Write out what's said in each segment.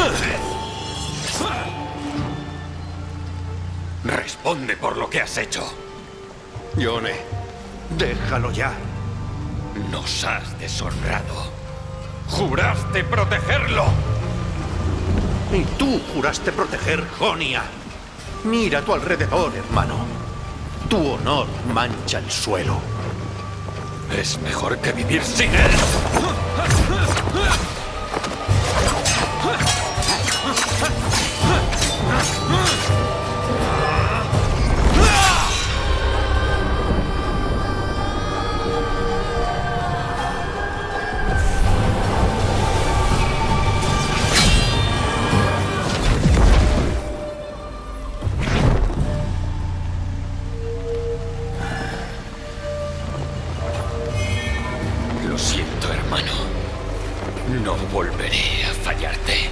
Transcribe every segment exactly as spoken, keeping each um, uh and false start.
Responde por lo que has hecho. Yone, déjalo ya. Nos has deshonrado. ¡Juraste protegerlo! Y tú juraste proteger Jonia. Mira a tu alrededor, hermano. Tu honor mancha el suelo. Es mejor que vivir sin él. Lo siento, hermano. No volveré a fallarte.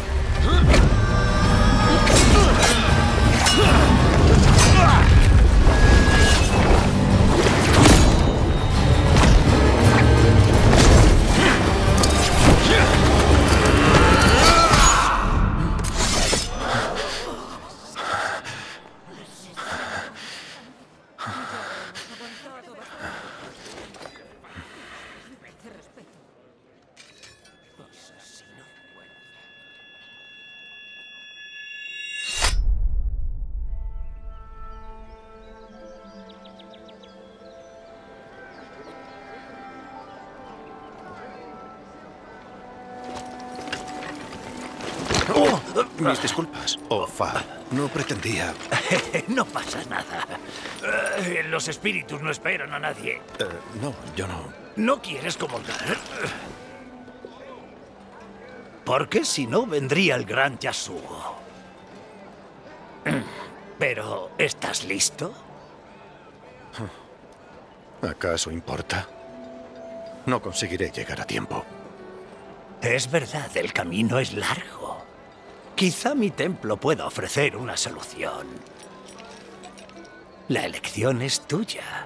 Mis disculpas, Ofa. No pretendía... No pasa nada. Eh, los espíritus no esperan a nadie. Eh, no, yo no... ¿No quieres comulgar? Porque si no, vendría el gran Yasuo. Pero, ¿estás listo? ¿Acaso importa? No conseguiré llegar a tiempo. Es verdad, el camino es largo. Quizá mi templo pueda ofrecer una solución. La elección es tuya.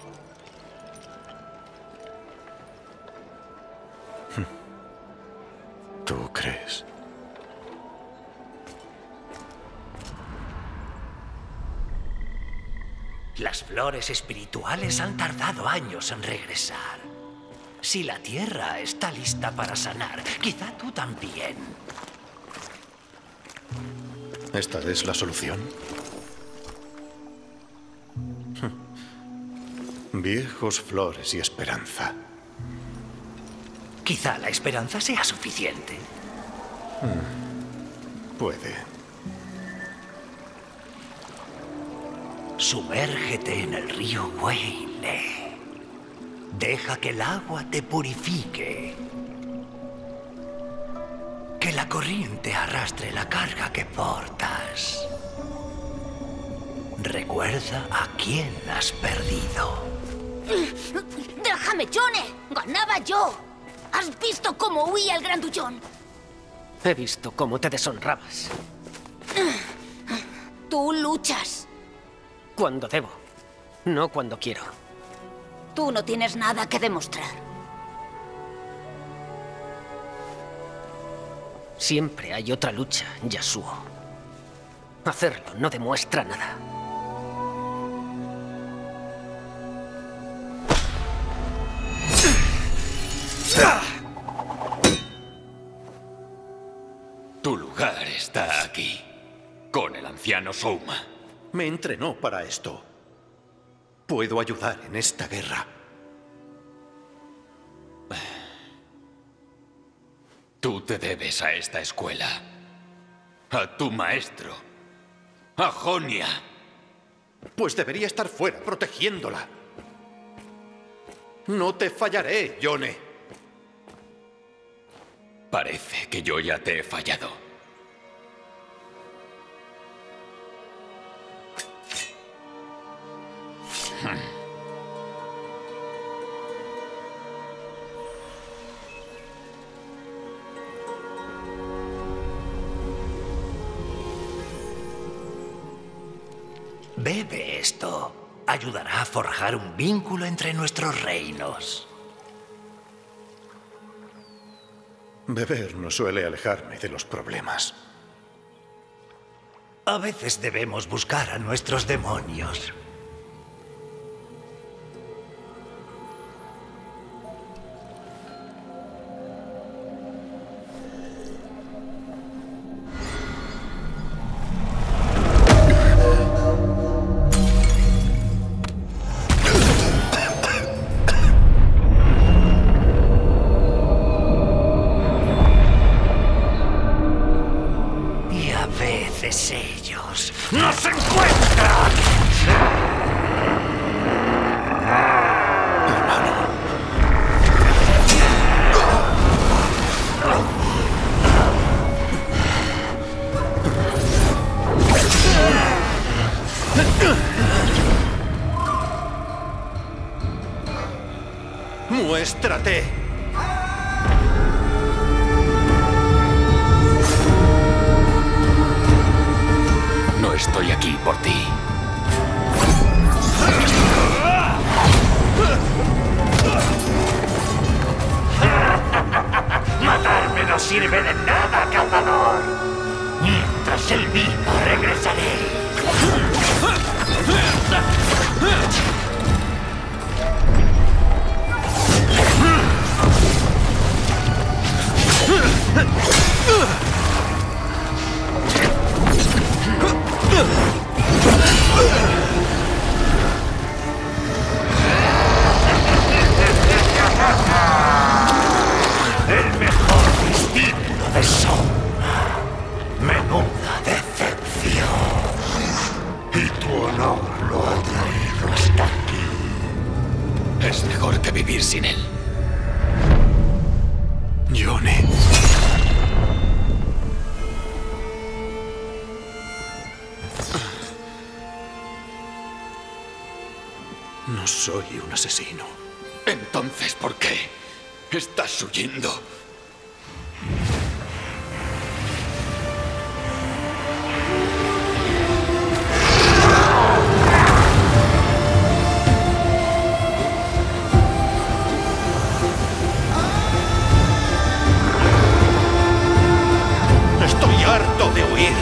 ¿Tú crees? Las flores espirituales han tardado años en regresar. Si la tierra está lista para sanar, quizá tú también. ¿Esta es la solución? Viejos, flores y esperanza. Quizá la esperanza sea suficiente. Puede. Sumérgete en el río Weile. Deja que el agua te purifique. Que la corriente arrastre la carga que portas. Recuerda a quién has perdido. ¡Déjame, Yone! ¡Ganaba yo! ¿Has visto cómo huía el grandullón? He visto cómo te deshonrabas. Tú luchas. Cuando debo, no cuando quiero. Tú no tienes nada que demostrar. Siempre hay otra lucha, Yasuo. Hacerlo no demuestra nada. Tu lugar está aquí, con el anciano Souma. Me entrenó para esto. Puedo ayudar en esta guerra. Tú te debes a esta escuela, a tu maestro, a Jonia. Pues debería estar fuera, protegiéndola. No te fallaré, Yone. Parece que yo ya te he fallado. Bebe esto. Ayudará a forjar un vínculo entre nuestros reinos. Beber no suele alejarme de los problemas. A veces debemos buscar a nuestros demonios. Ellos nos encuentran. Hermano. Muéstrate. No estoy aquí por ti. Matarme no sirve de nada, cazador. Mientras él viva, regresaré. El mejor discípulo de Sombra. Menuda decepción. Y tu honor lo ha traído hasta aquí. Es mejor que vivir sin él. Yone. No soy un asesino. Entonces, ¿por qué estás huyendo? Estoy harto de huir.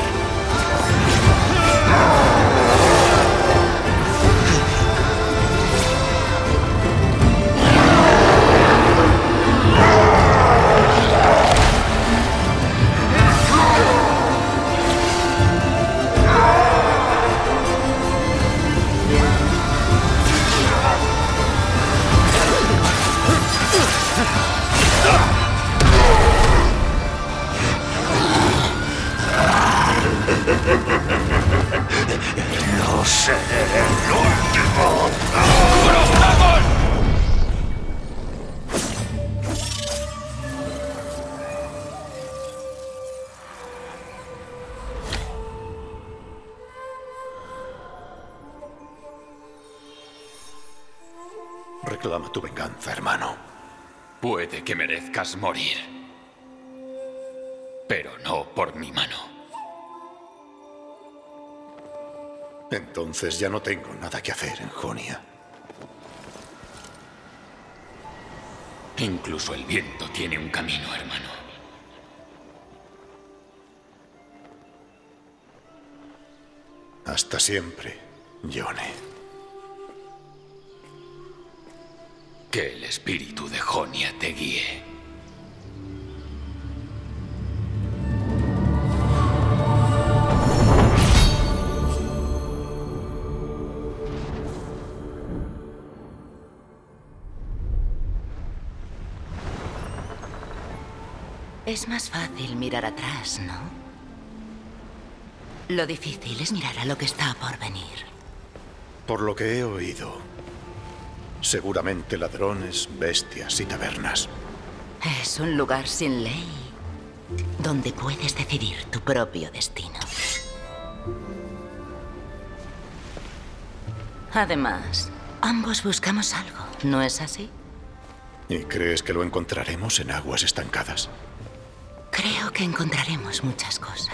No seré el último. Reclama tu venganza, hermano. Puede que merezcas morir, pero no por mi mano. Entonces ya no tengo nada que hacer en Jonia. Incluso el viento tiene un camino, hermano. Hasta siempre, Yone. Que el espíritu de Jonia te guíe. Es más fácil mirar atrás, ¿no? Lo difícil es mirar a lo que está por venir. Por lo que he oído, seguramente ladrones, bestias y tabernas. Es un lugar sin ley, donde puedes decidir tu propio destino. Además, ambos buscamos algo, ¿no es así? ¿Y crees que lo encontraremos en aguas estancadas? Creo que encontraremos muchas cosas.